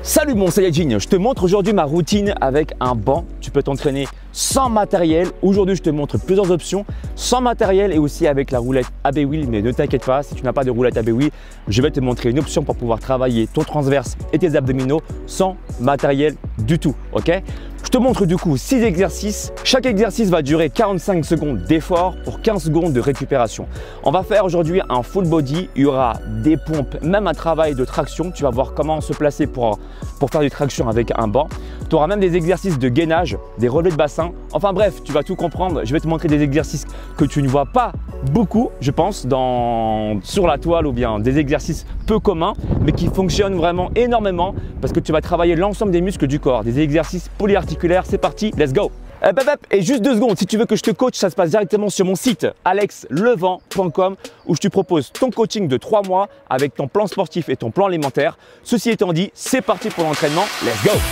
Salut mon Saiyajin, je te montre aujourd'hui ma routine avec un banc. Tu peux t'entraîner sans matériel. Aujourd'hui, je te montre plusieurs options sans matériel et aussi avec la roulette AB Wheel. Mais ne t'inquiète pas, si tu n'as pas de roulette AB Wheel, je vais te montrer une option pour pouvoir travailler ton transverse et tes abdominaux sans matériel du tout. Ok? Je te montre du coup 6 exercices. Chaque exercice va durer 45 secondes d'effort pour 15 secondes de récupération. On va faire aujourd'hui un full body. Il y aura des pompes, même un travail de traction. Tu vas voir comment se placer pour faire du traction avec un banc. Tu auras même des exercices de gainage, des relevés de bassin. Enfin bref, tu vas tout comprendre. Je vais te montrer des exercices que tu ne vois pas beaucoup, je pense, sur la toile ou bien des exercices peu communs, mais qui fonctionnent vraiment énormément parce que tu vas travailler l'ensemble des muscles du corps, des exercices polyarticulaires. C'est parti, let's go! Et juste 2 secondes, si tu veux que je te coach, ça se passe directement sur mon site alexlevent.com où je te propose ton coaching de 3 mois avec ton plan sportif et ton plan alimentaire. Ceci étant dit, c'est parti pour l'entraînement, let's go!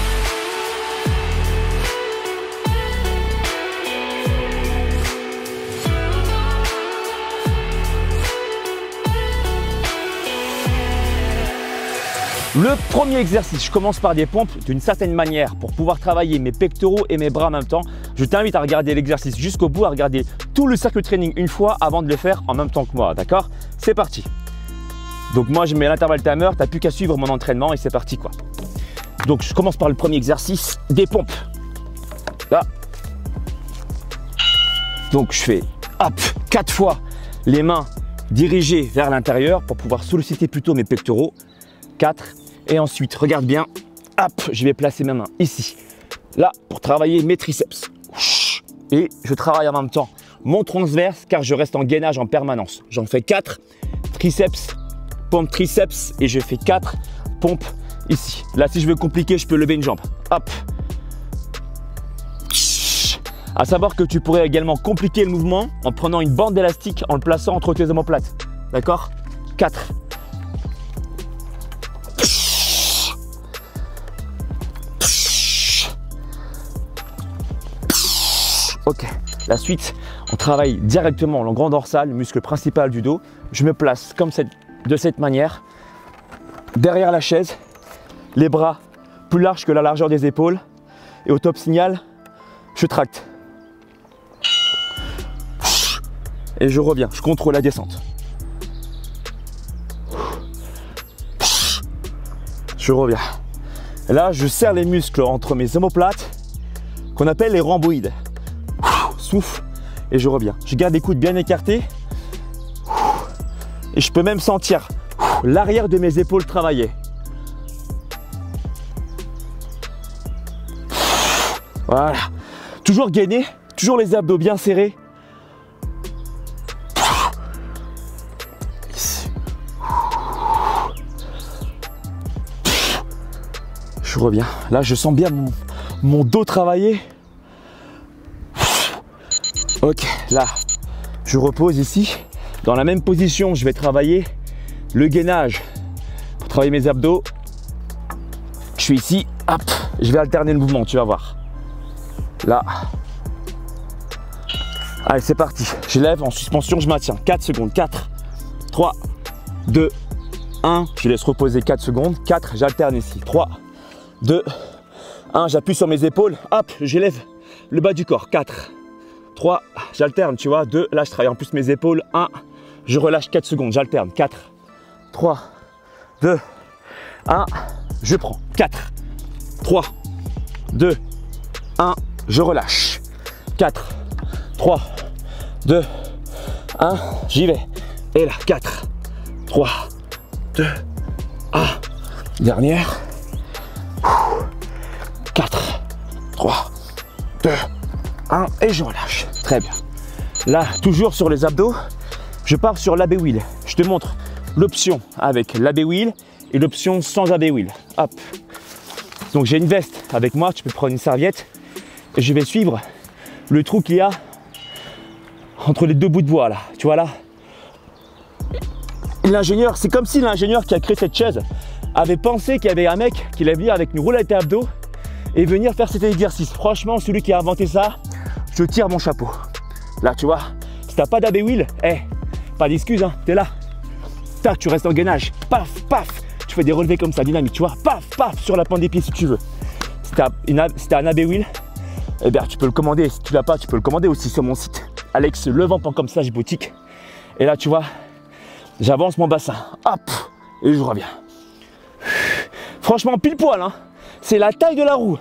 Le premier exercice, je commence par des pompes d'une certaine manière pour pouvoir travailler mes pectoraux et mes bras en même temps. Je t'invite à regarder l'exercice jusqu'au bout, à regarder tout le circuit training une fois avant de le faire en même temps que moi, d'accord? C'est parti. Donc moi je mets l'intervalle timer, tu n'as plus qu'à suivre mon entraînement et c'est parti quoi. Donc je commence par le premier exercice, des pompes. Là. Donc je fais hop, 4 fois les mains dirigées vers l'intérieur pour pouvoir solliciter plutôt mes pectoraux. 4. Et ensuite, regarde bien, hop, je vais placer ma main ici, là, pour travailler mes triceps. Et je travaille en même temps mon transverse car je reste en gainage en permanence. J'en fais 4, triceps, pompe triceps et je fais 4 pompes ici. Là, si je veux compliquer, je peux lever une jambe. Hop. À savoir que tu pourrais également compliquer le mouvement en prenant une bande élastique en le plaçant entre tes omoplates. D'accord? 4. Ok, la suite, on travaille directement le grand dorsal, le muscle principal du dos. Je me place de cette manière, derrière la chaise, les bras plus larges que la largeur des épaules. Et au top signal, je tracte. Et je reviens, je contrôle la descente. Je reviens. Et là, je serre les muscles entre mes omoplates, qu'on appelle les rhomboïdes. Souffle et je reviens. Je garde les coudes bien écartés et je peux même sentir l'arrière de mes épaules travailler. Voilà. Toujours gainé, toujours les abdos bien serrés. Je reviens. Là, je sens bien mon dos travailler. Ok, là, je repose ici. Dans la même position, je vais travailler le gainage pour travailler mes abdos. Je suis ici, hop, je vais alterner le mouvement, tu vas voir. Là. Allez, c'est parti. Je lève en suspension, je maintiens. 4 secondes. 4, 3, 2, 1. Je laisse reposer 4 secondes. 4, j'alterne ici. 3, 2, 1. J'appuie sur mes épaules. Hop, j'élève le bas du corps. 4. 3, j'alterne, tu vois, 2, là je travaille en plus mes épaules, 1, je relâche 4 secondes, j'alterne, 4, 3, 2, 1, je prends, 4, 3, 2, 1, je relâche, 4, 3, 2, 1, j'y vais, et là, 4, 3, 2, 1, dernière, 4, 3, 2, 1 et je relâche. Très bien. Là, toujours sur les abdos, je pars sur l'AB Wheel. Je te montre l'option avec l'AB Wheel et l'option sans AB Wheel. Hop. Donc j'ai une veste avec moi, tu peux prendre une serviette et je vais suivre le trou qu'il y a entre les 2 bouts de bois là. Tu vois là. L'ingénieur, c'est comme si l'ingénieur qui a créé cette chaise avait pensé qu'il y avait un mec qui allait venir avec une roulette à abdos et venir faire cet exercice. Franchement, celui qui a inventé ça, je tire mon chapeau. Là, tu vois, si t'as pas d'AB Wheel, pas d'excuse, hein, t'es là. Tac, tu restes en gainage. Paf, paf. Tu tu fais des relevés comme ça, dynamique, tu vois. Paf, paf, sur la pointe des pieds si tu veux. Si tu as un AB Wheel, eh bien, tu peux le commander. Si tu l'as pas, tu peux le commander aussi sur mon site alexlevent.com/boutique. Et là, tu vois, j'avance mon bassin. Hop, et je reviens. Franchement, pile poil, hein. C'est la taille de la roue.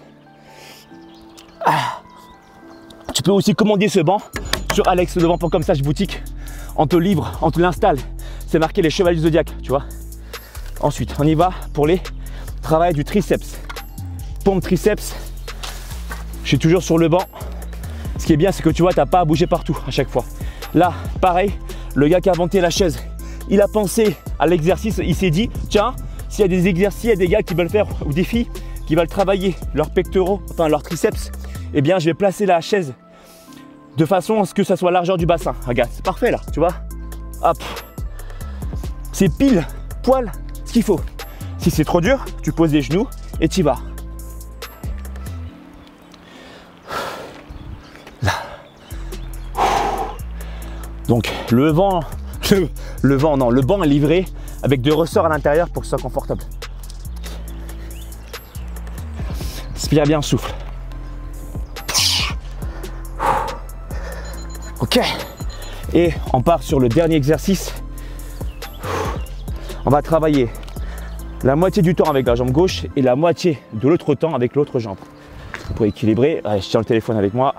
Ah. Tu peux aussi commander ce banc sur alexlevent.com/boutique. On te livre, on te l'installe. C'est marqué les chevaliers du zodiaque, tu vois. Ensuite, on y va pour les travail du triceps. Pompe triceps. Je suis toujours sur le banc. Ce qui est bien, c'est que tu vois, tu n'as pas à bouger partout à chaque fois. Là, pareil, le gars qui a inventé la chaise, il a pensé à l'exercice. Il s'est dit, tiens, s'il y a des exercices, il y a des gars qui veulent faire, ou des filles qui veulent travailler leurs pectoraux, enfin leurs triceps, eh bien, je vais placer la chaise de façon à ce que ça soit largeur du bassin. Regarde, c'est parfait là, tu vois. Hop. C'est pile poil ce qu'il faut. Si c'est trop dur, tu poses les genoux et tu y vas. Là. Donc le banc est livré avec deux ressorts à l'intérieur pour que ce soit confortable. Inspire bien, souffle. Ok. Et on part sur le dernier exercice. On va travailler la moitié du temps avec la jambe gauche et la moitié de l'autre temps avec l'autre jambe. Pour équilibrer, allez, je tiens le téléphone avec moi.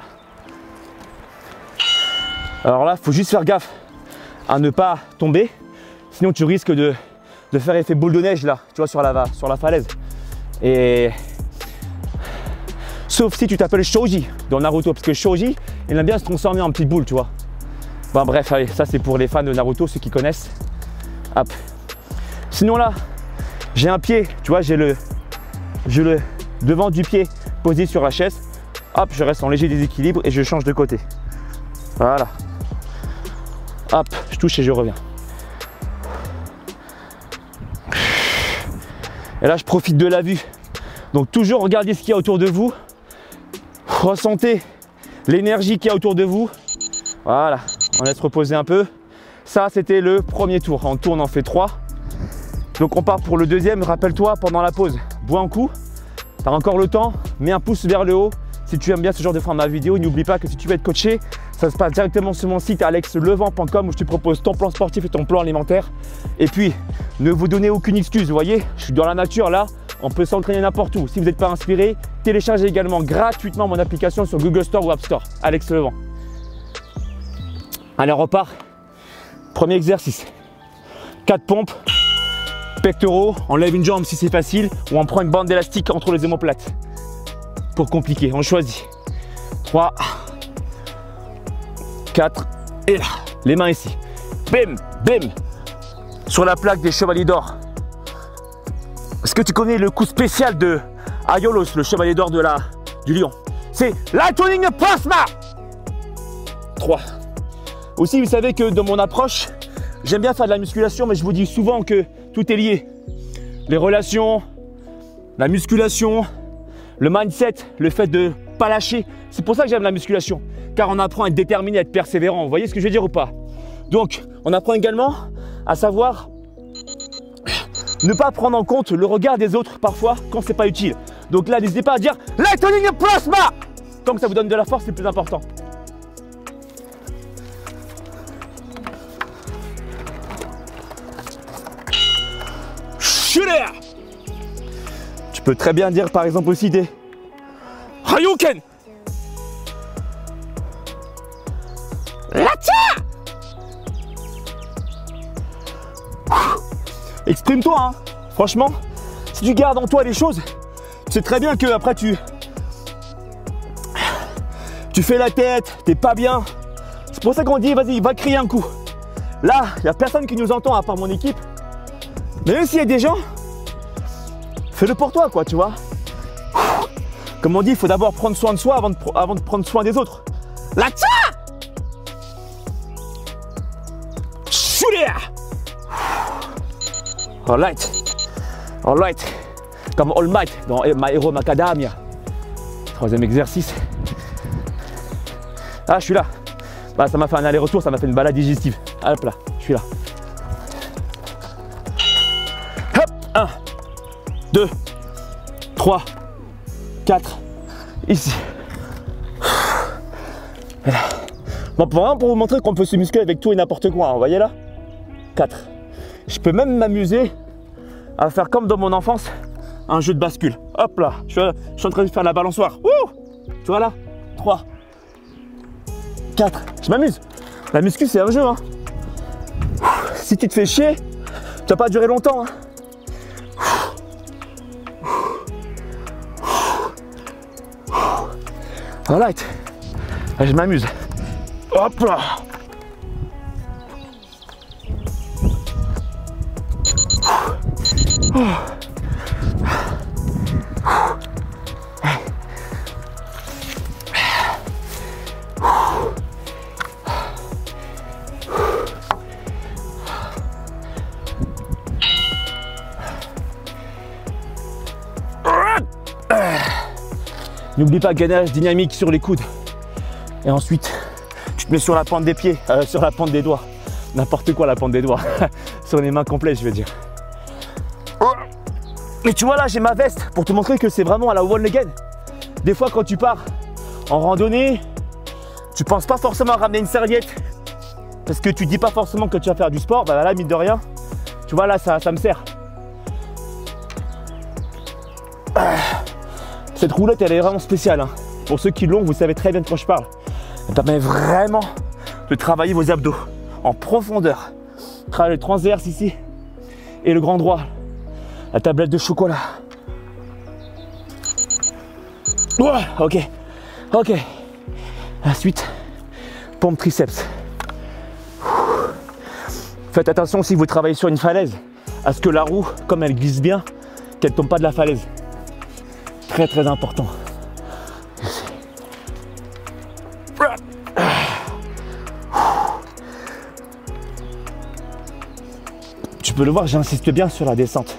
Alors là, il faut juste faire gaffe à ne pas tomber. Sinon, tu risques de faire effet boule de neige là, tu vois, sur la falaise. Et sauf si tu t'appelles Shoji dans Naruto, parce que Shoji, il aime bien se transformer en petite boule, tu vois. Bon, bref, allez, ça c'est pour les fans de Naruto, ceux qui connaissent. Hop. Sinon là, j'ai un pied, tu vois, j'ai le devant du pied posé sur la chaise. Hop, je reste en léger déséquilibre et je change de côté. Voilà. Hop, je touche et je reviens. Et là, je profite de la vue. Donc toujours regardez ce qu'il y a autour de vous. Ressentez l'énergie qu'il y a autour de vous. Voilà, on laisse reposer un peu. Ça, c'était le premier tour. En tourne, on en fait 3. Donc on part pour le deuxième. Rappelle-toi, pendant la pause, bois un coup. Tu as encore le temps, mets un pouce vers le haut. Si tu aimes bien ce genre de format vidéo, n'oublie pas que si tu veux être coaché, ça se passe directement sur mon site alexlevent.com où je te propose ton plan sportif et ton plan alimentaire. Et puis, ne vous donnez aucune excuse, vous voyez, je suis dans la nature là, on peut s'entraîner n'importe où. Si vous n'êtes pas inspiré, téléchargez également gratuitement mon application sur Google Store ou App Store, Alex Levent. Allez, on repart. Premier exercice. 4 pompes, pectoraux, on lève une jambe si c'est facile, ou on prend une bande d'élastique entre les omoplates. Pour compliquer, on choisit. 3, 4, et là, les mains ici. Bim, bim, sur la plaque des chevaliers d'or. Est-ce que tu connais le coup spécial de Aiolos, le chevalier d'or du lion? C'est Lightning Plasma. 3. Aussi, vous savez que dans mon approche, j'aime bien faire de la musculation, mais je vous dis souvent que tout est lié. Les relations, la musculation, le mindset, le fait de ne pas lâcher. C'est pour ça que j'aime la musculation, car on apprend à être déterminé, à être persévérant. Vous voyez ce que je veux dire ou pas? Donc, on apprend également à savoir ne pas prendre en compte le regard des autres parfois quand c'est pas utile. Donc là, n'hésitez pas à dire Lightning Plasma. Tant que ça vous donne de la force, c'est le plus important. Tu peux très bien dire par exemple aussi des Hayouken. Exprime-toi, hein. Franchement, si tu gardes en toi les choses, tu sais très bien que après tu fais la tête, t'es pas bien. C'est pour ça qu'on dit vas-y, va crier un coup. Là, il n'y a personne qui nous entend à part mon équipe. Mais même s'il y a des gens, fais-le pour toi, quoi, tu vois. Comme on dit, il faut d'abord prendre soin de soi avant de prendre soin des autres. La tcha! Alright. Alright. Comme All Might dans My Hero Macadamia. Troisième exercice. Ah, je suis là. Bah, ça m'a fait un aller-retour, ça m'a fait une balade digestive. Hop là, je suis là. Hop, 1. 2, 3, 4, ici. Voilà. Bon, vraiment pour vous montrer qu'on peut se muscler avec tout et n'importe quoi, hein, vous voyez là, 4. Je peux même m'amuser à faire comme dans mon enfance, un jeu de bascule. Hop là, je suis en train de faire la balançoire. Ouh, tu vois là, 3, 4, je m'amuse. La muscu c'est un jeu, hein. Si tu te fais chier, tu vas pas durer longtemps, hein. Alright, je m'amuse. Hop là. N'oublie pas gainage dynamique sur les coudes. Et ensuite, tu te mets sur la pointe des pieds, sur la pointe des doigts. N'importe quoi la pointe des doigts. Sur les mains complètes, je veux dire. Mais tu vois là, j'ai ma veste pour te montrer que c'est vraiment à la one again. Des fois, quand tu pars en randonnée, tu penses pas forcément à ramener une serviette parce que tu dis pas forcément que tu vas faire du sport. Bah là, mine de rien, tu vois là, ça me sert. Cette roulette, elle est vraiment spéciale, hein. Pour ceux qui l'ont, vous savez très bien de quoi je parle. Elle permet vraiment de travailler vos abdos en profondeur. Travailler le transverse ici et le grand droit. La tablette de chocolat. Ouais, ok. Ok. Ensuite, pompe triceps. Faites attention si vous travaillez sur une falaise à ce que la roue, comme elle glisse bien, qu'elle ne tombe pas de la falaise. Très très important. Tu peux le voir, j'insiste bien sur la descente.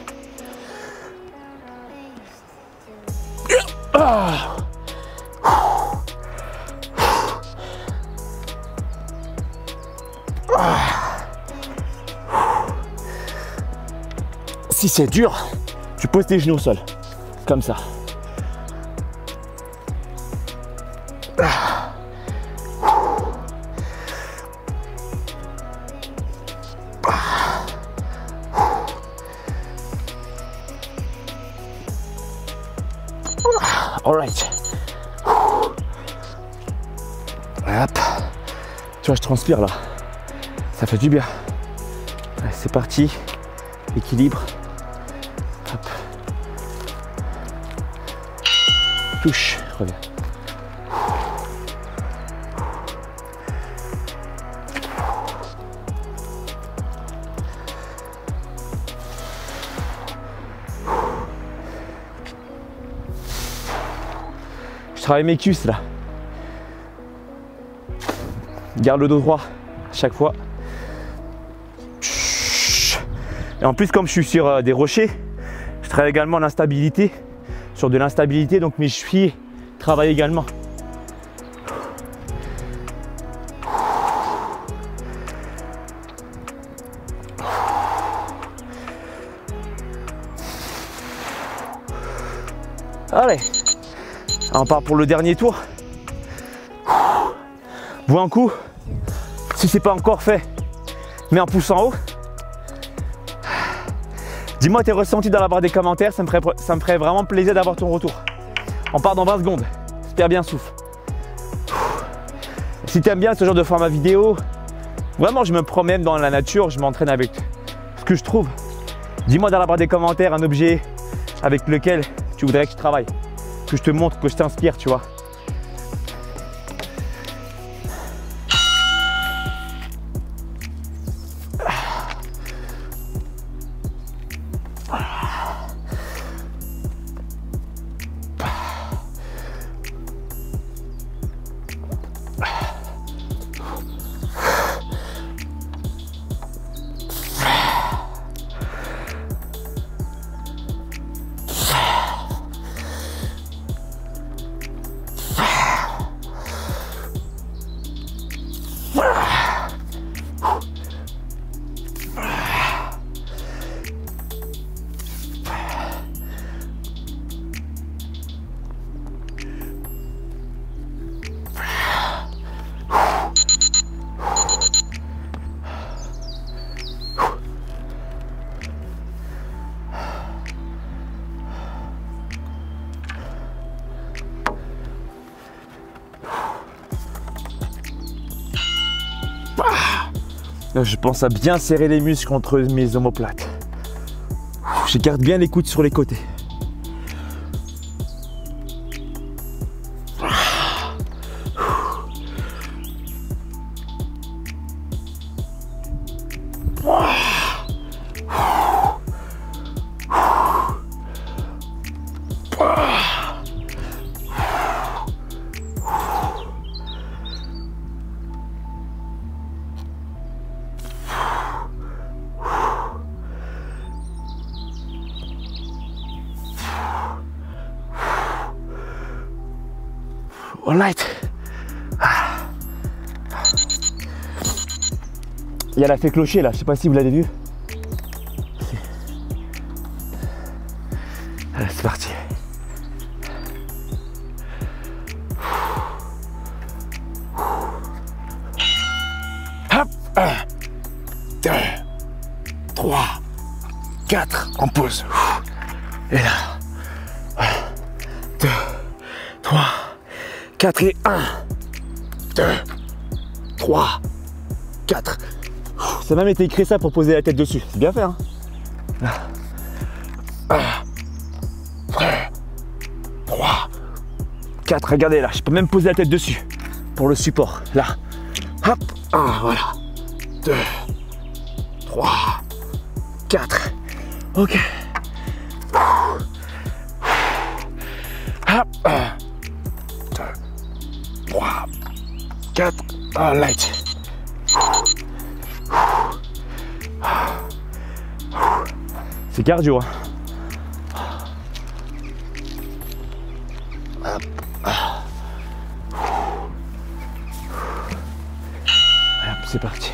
Si c'est dur, tu poses tes genoux au sol, comme ça. Alright. Hop. Tu vois, je transpire là. Ça fait du bien. Allez, c'est parti. Équilibre. Hop. Touche. Reviens. Je travaille mes cuisses là. Garde le dos droit à chaque fois. Et en plus, comme je suis sur des rochers, je travaille également l'instabilité. Sur de l'instabilité, donc mes chevilles travaillent également. Allez, on part pour le dernier tour. Bois un coup. Si c'est pas encore fait, mets un pouce en haut. Dis-moi tes ressentis dans la barre des commentaires, ça me ferait vraiment plaisir d'avoir ton retour. On part dans 20 secondes. Super bien, souffle. Si tu aimes bien ce genre de format vidéo, vraiment je me promène dans la nature, je m'entraîne avec ce que je trouve. Dis-moi dans la barre des commentaires un objet avec lequel tu voudrais que je travaille, que je te montre, que je t'inspire, tu vois. Là, je pense à bien serrer les muscles entre mes omoplates. Je garde bien les coudes sur les côtés. All right. Il y a l'effet clocher là, je sais pas si vous l'avez vu. Allez, c'est parti. Hop, 1, 2, 3, 4, on pause. Et là, 1, 2, 3, 4 et 1, 2, 3, 4. Ça a même été écrit ça pour poser la tête dessus. C'est bien fait, hein. Là. 1, 2, 3, 4. Regardez là, je peux même poser la tête dessus pour le support. Là. Hop. 1, voilà. 2, 3, 4. Ok. Hop. 1, 2, 3, 4. All right. C'est cardio, hein. Hop. Hop, c'est parti.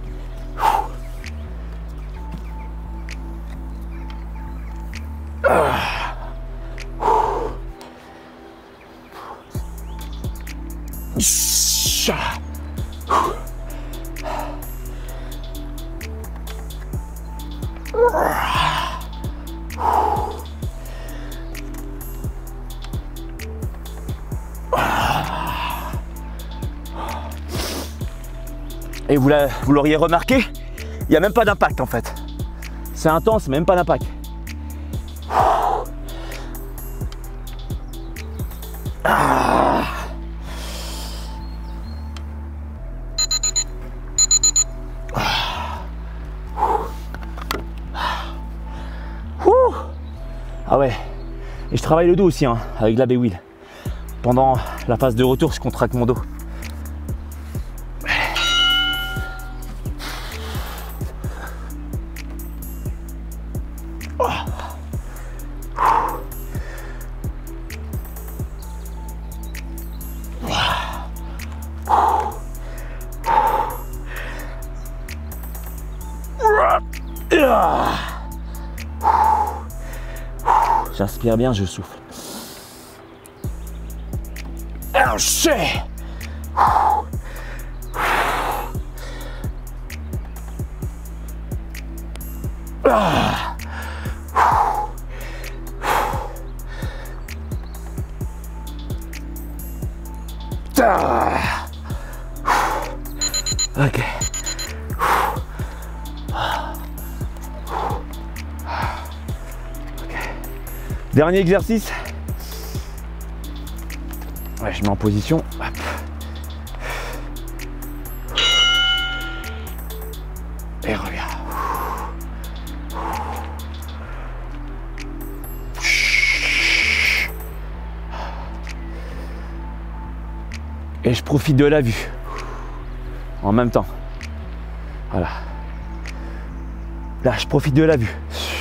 Et vous l'auriez remarqué, il n'y a même pas d'impact en fait. C'est intense, même pas d'impact. Ah ouais, et je travaille le dos aussi, hein, avec l'AB Wheel. Pendant la phase de retour, je contracte mon dos. J'inspire bien, je souffle. Oh shit! Ok. Dernier exercice. Ouais, je mets en position. Hop. Et reviens. Et je profite de la vue. En même temps. Voilà. Là, je profite de la vue.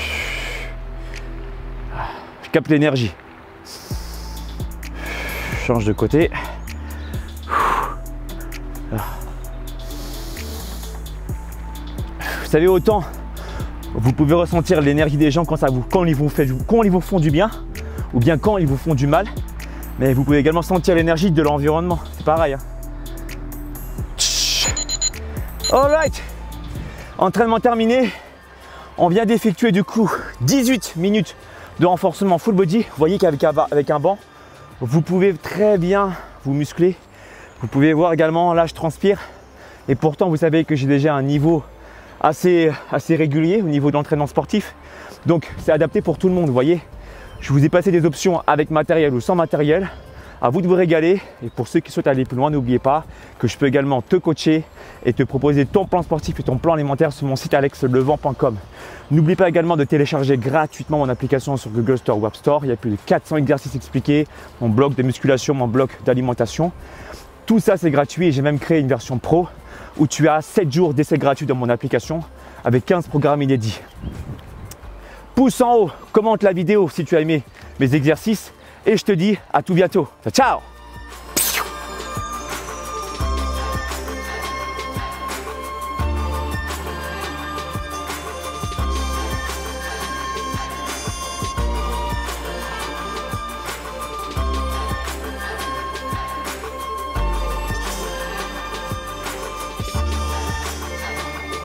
Je capte l'énergie. Change de côté. Vous savez, autant vous pouvez ressentir l'énergie des gens quand ils vous font du bien, ou bien quand ils vous font du mal, mais vous pouvez également sentir l'énergie de l'environnement. C'est pareil, hein. Alright, entraînement terminé. On vient d'effectuer du coup 18 minutes de renforcement full body. Vous voyez qu'avec un banc, vous pouvez très bien vous muscler. Vous pouvez voir également, là je transpire. Et pourtant, vous savez que j'ai déjà un niveau assez régulier au niveau de l'entraînement sportif. Donc, c'est adapté pour tout le monde, vous voyez. Je vous ai passé des options avec matériel ou sans matériel. À vous de vous régaler. Et pour ceux qui souhaitent aller plus loin, n'oubliez pas que je peux également te coacher et te proposer ton plan sportif et ton plan alimentaire sur mon site alexlevent.com. N'oublie pas également de télécharger gratuitement mon application sur Google Store ou App Store. Il y a plus de 400 exercices expliqués, mon blog de musculation, mon blog d'alimentation. Tout ça, c'est gratuit et j'ai même créé une version pro où tu as 7 jours d'essai gratuit dans mon application avec 15 programmes inédits. Pouce en haut, commente la vidéo si tu as aimé mes exercices et je te dis à tout bientôt. Ciao!